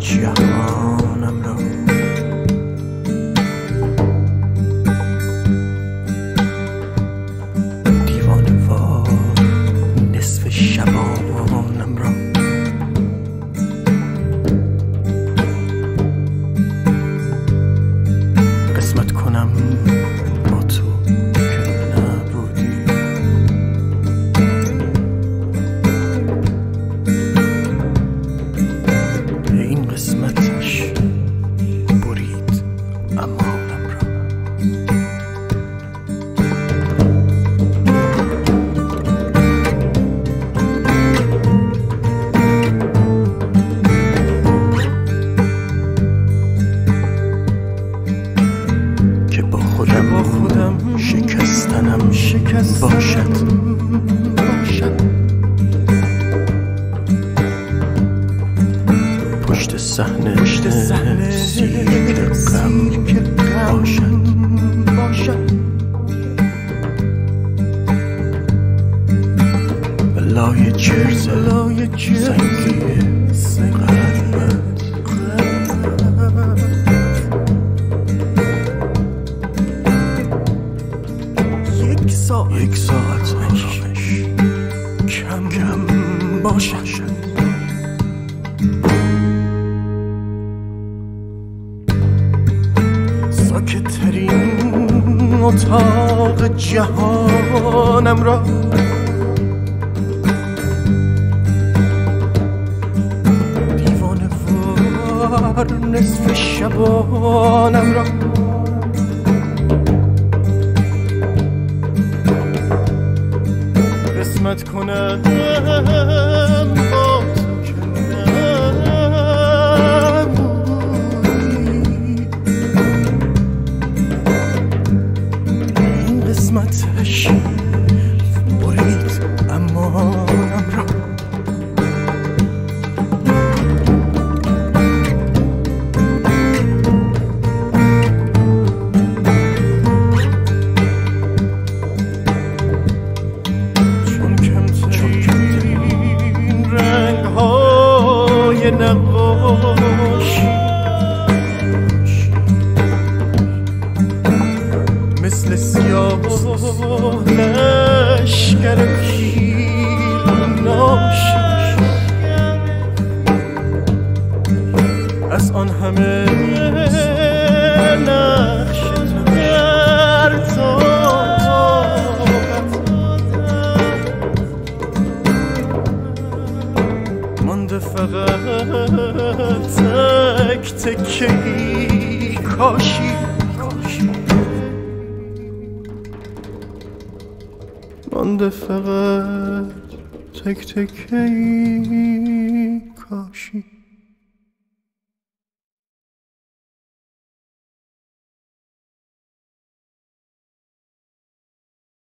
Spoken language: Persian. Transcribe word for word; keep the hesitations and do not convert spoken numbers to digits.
جهانم را دیوانه وار نصف شبانم را قسمت کنم با تو که نبودی. این قسمتش برید امانم را. که با خودم با خودم شکستنم شکست باشد باشد پشت صحنه پشت صحنه سیر غم باشد باشد بلای چرز بلای سنگی غربت یک ساعت یک ساعت آرامش کم کم باشد. ساکت‌ترین اتاق جهانم را دیوانه وار نصف شبانم را قسمت کنم با تو که نبودی. این قسمتش برید امانم را. نقاش مثل سیاه لشکر پیلناش از آن همه نقش در مانده فقط تک تکی کاشی مانده فقط تک تکی کاشی.